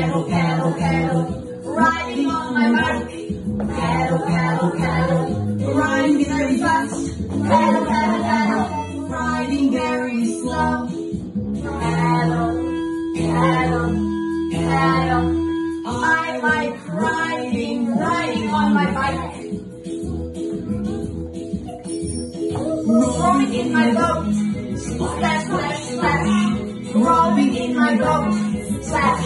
Paddle, paddle, paddle, riding on my bike. Paddle, paddle, paddle, riding very fast. Paddle, paddle, paddle, riding very slow. Paddle, paddle, paddle, I like riding on my bike. Rowing in my boat, splash, splash, splash. Rowing in my boat, splash,